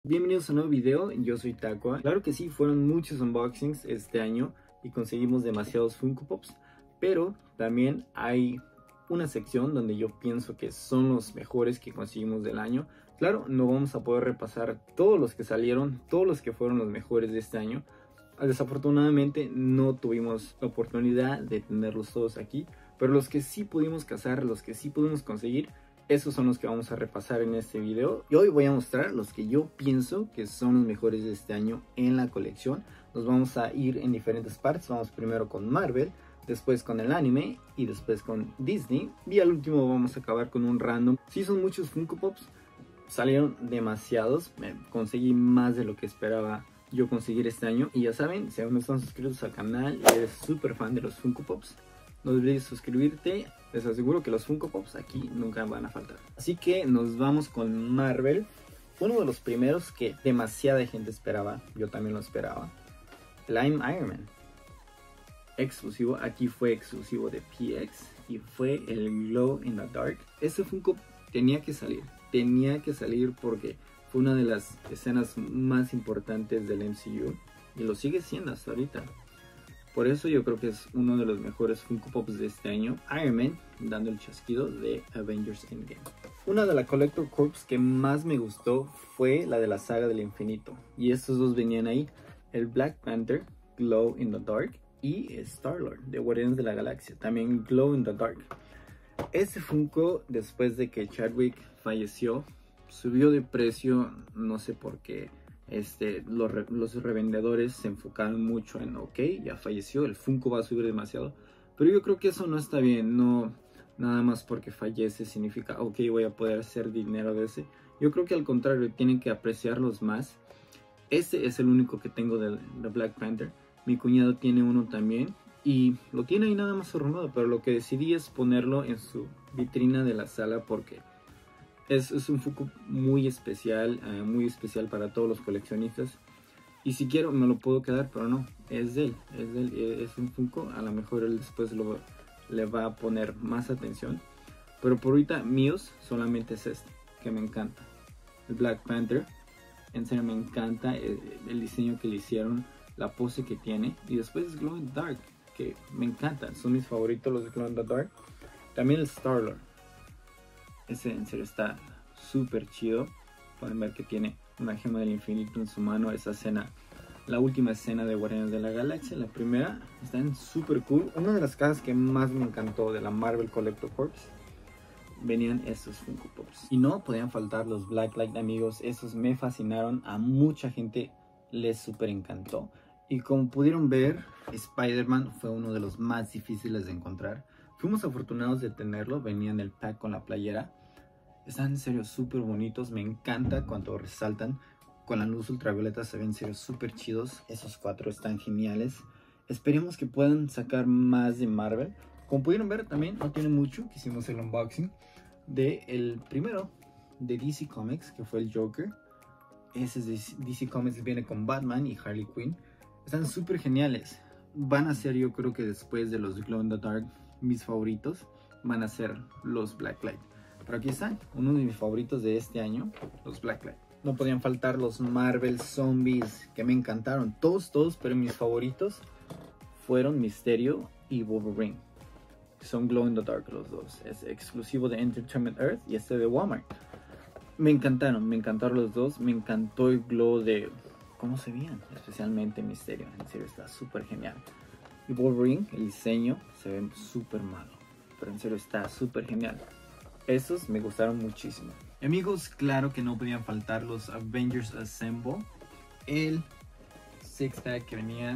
Bienvenidos a un nuevo video, yo soy Takua. Claro que sí, fueron muchos unboxings este año y conseguimos demasiados Funko Pops, pero también hay una sección donde yo pienso que son los mejores que conseguimos del año. Claro, no vamos a poder repasar todos los que salieron, todos los que fueron los mejores de este año. Desafortunadamente no tuvimos la oportunidad de tenerlos todos aquí, pero los que sí pudimos cazar, los que sí pudimos conseguir, esos son los que vamos a repasar en este video. Y hoy voy a mostrar los que yo pienso que son los mejores de este año en la colección. Nos vamos a ir en diferentes partes. Vamos primero con Marvel, después con el anime y después con Disney. Y al último vamos a acabar con un random. Sí, son muchos Funko Pops. Salieron demasiados. Conseguí más de lo que esperaba yo conseguir este año. Y ya saben, si aún no están suscritos al canal y eres súper fan de los Funko Pops, no olvides suscribirte. Les aseguro que los Funko Pops aquí nunca van a faltar. Así que nos vamos con Marvel. Uno de los primeros que demasiada gente esperaba. Yo también lo esperaba. El I'm Iron Man. Exclusivo. Aquí fue exclusivo de PX. Y fue el Glow in the Dark. Ese Funko tenía que salir. Tenía que salir porque fue una de las escenas más importantes del MCU. Y lo sigue siendo hasta ahorita. Por eso yo creo que es uno de los mejores Funko Pops de este año. Iron Man dando el chasquido de Avengers Endgame. Una de la Collector Corps que más me gustó fue la de la saga del infinito. Y estos dos venían ahí. El Black Panther, Glow in the Dark. Y Star-Lord de Guardianes de la Galaxia. También Glow in the Dark. Este Funko, después de que Chadwick falleció, subió de precio. No sé por qué. Los revendedores se enfocaron mucho en ok, ya falleció, el Funko va a subir demasiado, pero yo creo que eso no está bien. No, nada más porque fallece significa ok, voy a poder hacer dinero de ese. Yo creo que al contrario, tienen que apreciarlos más. Este es el único que tengo de Black Panther. Mi cuñado tiene uno también y lo tiene ahí nada más arrumado, pero lo que decidí es ponerlo en su vitrina de la sala porque es un Funko muy especial para todos los coleccionistas. Y si quiero me lo puedo quedar, pero no, es de él, es un Funko. A lo mejor él después le va a poner más atención. Pero por ahorita míos solamente es este, que me encanta. El Black Panther, en serio me encanta el diseño que le hicieron, la pose que tiene. Y después es Glow in the Dark, que me encanta, son mis favoritos los de Glow in the Dark. También el Star-Lord. Ese en serio está súper chido. Pueden ver que tiene una gema del infinito en su mano. Esa escena, la última escena de Guardianes de la Galaxia, la primera, están súper cool. Una de las cajas que más me encantó de la Marvel Collector Corps, venían estos Funko Pops. Y no podían faltar los Blacklight, amigos. Esos me fascinaron. A mucha gente les súper encantó. Y como pudieron ver, Spider-Man fue uno de los más difíciles de encontrar. Fuimos afortunados de tenerlo. Venía en el pack con la playera. Están en serio súper bonitos. Me encanta cuando resaltan. Con la luz ultravioleta se ven en serio súper chidos. Esos cuatro están geniales. Esperemos que puedan sacar más de Marvel. Como pudieron ver también, no tiene mucho que hicimos el unboxing de el primero de DC Comics, que fue el Joker. Ese es de DC Comics, viene con Batman y Harley Quinn. Están súper geniales. Van a ser, yo creo que después de los Glow in the Dark, mis favoritos van a ser los Blacklight. Pero aquí están, uno de mis favoritos de este año, los Blacklight. No podían faltar los Marvel Zombies, que me encantaron. Todos, pero mis favoritos fueron Mysterio y Wolverine. Son Glow in the Dark los dos. Es exclusivo de Entertainment Earth y este de Walmart. Me encantaron los dos. Me encantó el glow de cómo se veían, especialmente Mysterio. En serio está súper genial. Y Wolverine, el diseño se ve súper malo, pero en serio está súper genial. Esos me gustaron muchísimo. Amigos, claro que no podían faltar los Avengers Assemble. El six pack que venía,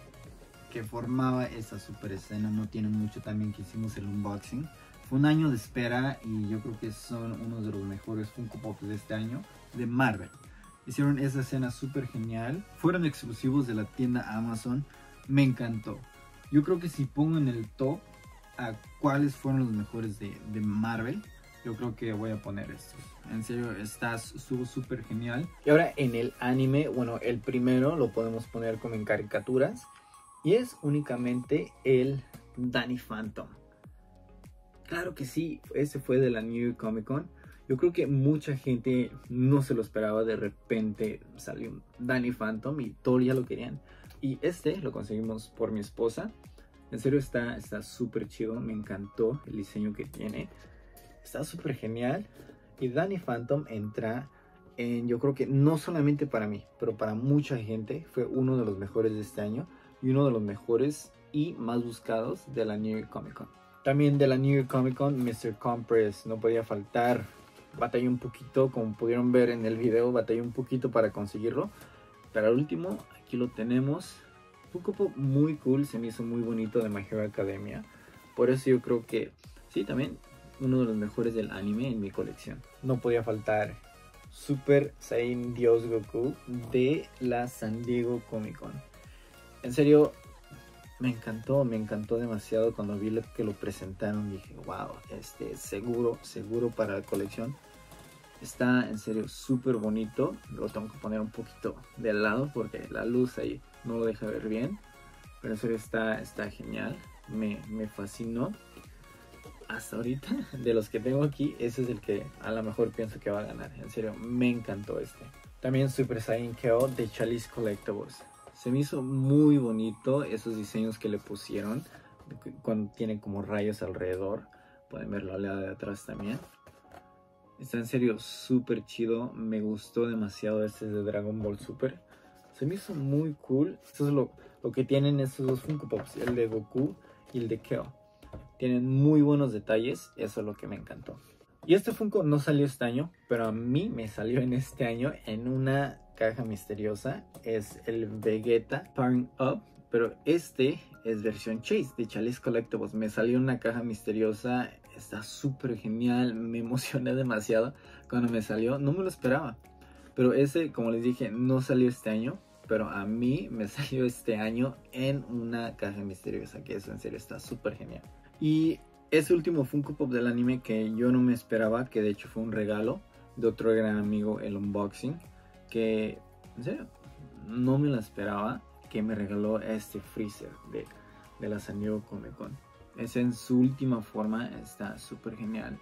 que formaba esa super escena. No tiene mucho también que hicimos el unboxing. Fue un año de espera y yo creo que son uno de los mejores Funko Pops de este año de Marvel. Hicieron esa escena súper genial. Fueron exclusivos de la tienda Amazon. Me encantó. Yo creo que si pongo en el top a cuáles fueron los mejores de Marvel, yo creo que voy a poner estos. En serio, está súper genial. Y ahora en el anime, bueno, el primero lo podemos poner como en caricaturas. Y es únicamente el Danny Phantom. Claro que sí, ese fue de la New York Comic Con. Yo creo que mucha gente no se lo esperaba. De repente salió un Danny Phantom y todos ya lo querían. Y este lo conseguimos por mi esposa. En serio está súper chido. Me encantó el diseño que tiene. Está súper genial. Y Danny Phantom entra en, yo creo que no solamente para mí, pero para mucha gente fue uno de los mejores de este año. Y uno de los mejores y más buscados de la New York Comic Con. También de la New York Comic Con, Mr. Compress no podía faltar. Batallé un poquito, como pudieron ver en el video, batallé un poquito para conseguirlo. Pero al último, aquí lo tenemos. Funko Pop muy cool, se me hizo muy bonito, de My Hero Academia. Por eso yo creo que, sí, también uno de los mejores del anime en mi colección. No podía faltar Super Saiyan Dios Goku de la San Diego Comic Con. En serio, me encantó demasiado cuando vi que lo presentaron. Dije, wow, seguro para la colección. Está en serio súper bonito. Lo tengo que poner un poquito de lado porque la luz ahí no lo deja ver bien. Pero en serio está genial. Me fascinó. Hasta ahorita, de los que tengo aquí, ese es el que a lo mejor pienso que va a ganar. En serio, me encantó este. También Super Saiyan KO de Chalice Collectibles. Se me hizo muy bonito esos diseños que le pusieron. Cuando tienen como rayos alrededor. Pueden verlo al lado de atrás también. Está en serio súper chido. Me gustó demasiado este de Dragon Ball Super. Se me hizo muy cool. Eso es lo que tienen estos dos Funko Pops. El de Goku y el de Keo. Tienen muy buenos detalles. Eso es lo que me encantó. Y este Funko no salió este año. Pero a mí me salió en este año en una caja misteriosa. Es el Vegeta Powering Up. Pero este es versión Chase de Chalice Collectibles. Me salió en una caja misteriosa. Está súper genial. Me emocioné demasiado cuando me salió. No me lo esperaba. Pero ese, como les dije, no salió este año. Pero a mí me salió este año en una caja misteriosa. Que eso en serio está súper genial. Y ese último Funko Pop del anime que yo no me esperaba. Que de hecho fue un regalo de otro gran amigo, el Unboxing. Que en serio no me lo esperaba. Que me regaló este Freezer de la San Diego Comic Con. Es en su última forma. Está súper genial.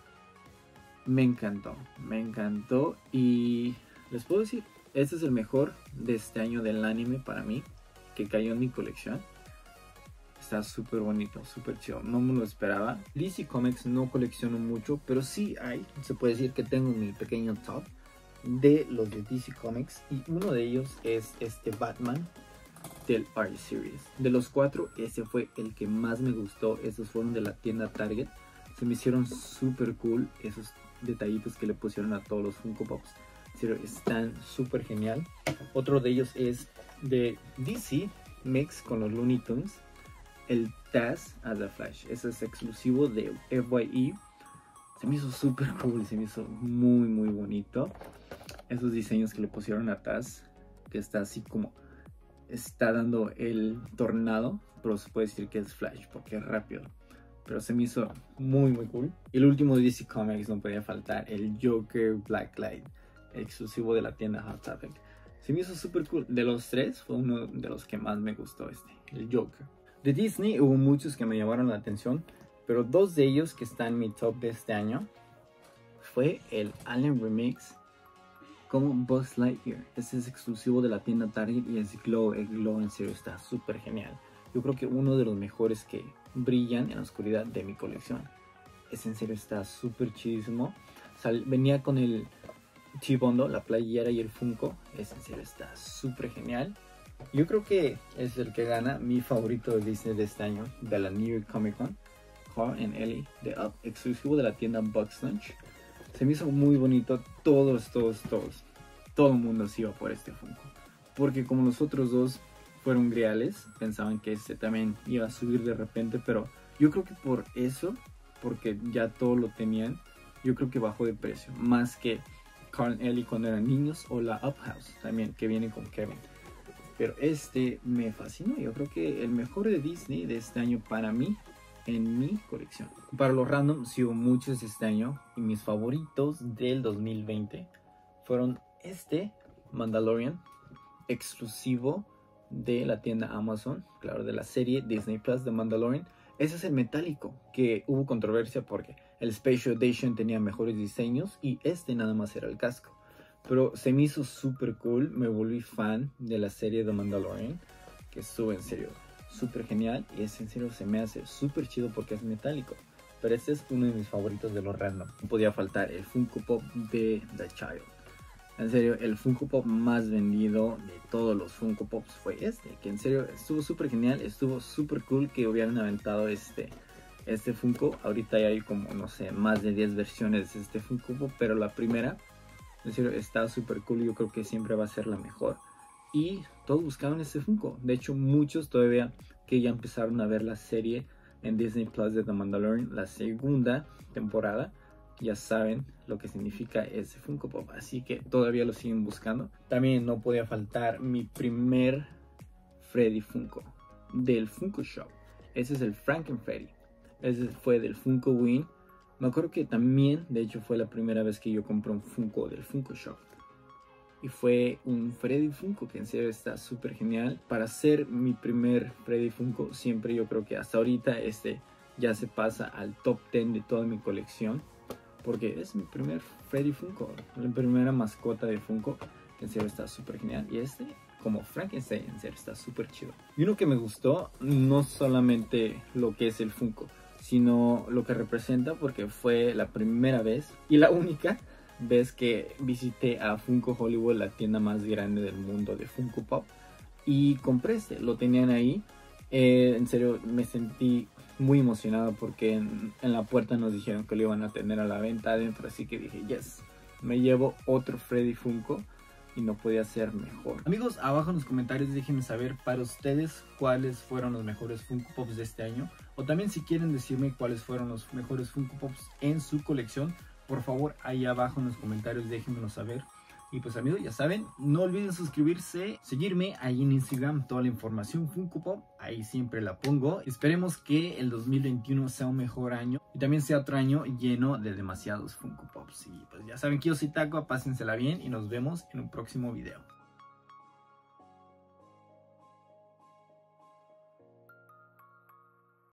Me encantó. Y les puedo decir, este es el mejor de este año del anime para mí, que cayó en mi colección. Está súper bonito, súper chido. No me lo esperaba. DC Comics no colecciono mucho, pero sí hay. Se puede decir que tengo mi pequeño top de los de DC Comics. Y uno de ellos es este Batman del Art Series. De los 4, ese fue el que más me gustó. Esos fueron de la tienda Target. Se me hicieron súper cool esos detallitos que le pusieron a todos los Funko Pops. Están súper genial. Otro de ellos es de DC Mix con los Looney Tunes. El Taz as a Flash. Ese es exclusivo de FYE. Se me hizo súper cool. Se me hizo muy bonito. Esos diseños que le pusieron a Taz. Que está así como... está dando el tornado. Pero se puede decir que es Flash porque es rápido. Pero se me hizo muy cool. Y el último de DC Comics no podía faltar. El Joker Blacklight. Exclusivo de la tienda Hot Topic. Se me hizo súper cool. De los 3 fue uno de los que más me gustó el Joker. De Disney hubo muchos que me llamaron la atención. Pero 2 de ellos que están en mi top de este año. Fue el Alien Remix con Buzz Lightyear. Este es exclusivo de la tienda Target y es Glow. El Glow en serio está súper genial. Yo creo que uno de los mejores que brillan en la oscuridad de mi colección. En serio está súper chidísimo. Venía con el Chibondo, la playera y el Funko. En serio está súper genial. Yo creo que es el que gana mi favorito de Disney de este año, de la New York Comic Con. Carl and Ellie de Up, exclusivo de la tienda Bugs Lunch. Se me hizo muy bonito. Todo el mundo se iba por este Funko. Porque como los otros dos fueron reales, pensaban que este también iba a subir de repente. Pero yo creo que por eso, porque ya todo lo tenían, yo creo que bajó de precio. Más que Carl and Ellie cuando eran niños, o la Up House también, que viene con Kevin. Pero este me fascinó. Yo creo que el mejor de Disney de este año para mí, en mi colección. Para los random, sí hubo muchos este año. Y mis favoritos del 2020 fueron este Mandalorian, exclusivo de la tienda Amazon. Claro, de la serie Disney Plus de Mandalorian. Ese es el metálico, que hubo controversia porque el Special Edition tenía mejores diseños y este nada más era el casco. Pero se me hizo súper cool, me volví fan de la serie The Mandalorian, que estuvo en serio súper genial y es en serio se me hace súper chido porque es metálico. Pero este es uno de mis favoritos de los random. No podía faltar el Funko Pop de The Child. En serio, el Funko Pop más vendido de todos los Funko Pops fue este, que en serio estuvo súper genial, estuvo súper cool que hubieran aventado este Funko. Ahorita ya hay como, no sé, más de 10 versiones de este Funko Pop, pero la primera, en serio, está súper cool y yo creo que siempre va a ser la mejor. Y todos buscaban este Funko. De hecho, muchos todavía que ya empezaron a ver la serie en Disney Plus de The Mandalorian, la segunda temporada, ya saben lo que significa ese Funko Pop, así que todavía lo siguen buscando. También no podía faltar mi primer Freddy Funko del Funko Shop. Ese es el Frankenfreddy. Ese fue del Funko Win. Me acuerdo que también, de hecho, fue la primera vez que yo compré un Funko del Funko Shop. Y fue un Freddy Funko que en serio está súper genial. Para ser mi primer Freddy Funko, siempre yo creo que hasta ahorita ya se pasa al top 10 de toda mi colección. Porque es mi primer Freddy Funko, la primera mascota de Funko. En serio está súper genial. Y como Frankenstein, en serio está súper chido. Y uno que me gustó, no solamente lo que es el Funko, sino lo que representa, porque fue la primera vez y la única vez que visité a Funko Hollywood, la tienda más grande del mundo de Funko Pop, y compré lo tenían ahí. En serio me sentí muy emocionado porque en la puerta nos dijeron que lo iban a tener a la venta adentro, así que dije, yes, me llevo otro Freddy Funko y no podía ser mejor. Amigos, abajo en los comentarios déjenme saber para ustedes cuáles fueron los mejores Funko Pops de este año, o también si quieren decirme cuáles fueron los mejores Funko Pops en su colección, por favor ahí abajo en los comentarios déjenmelo saber. Y pues amigos, ya saben, no olviden suscribirse, seguirme ahí en Instagram, toda la información Funko Pop, ahí siempre la pongo. Esperemos que el 2021 sea un mejor año y también sea otro año lleno de demasiados Funko Pops. Y pues ya saben que yo soy Taco, pásensela bien y nos vemos en un próximo video.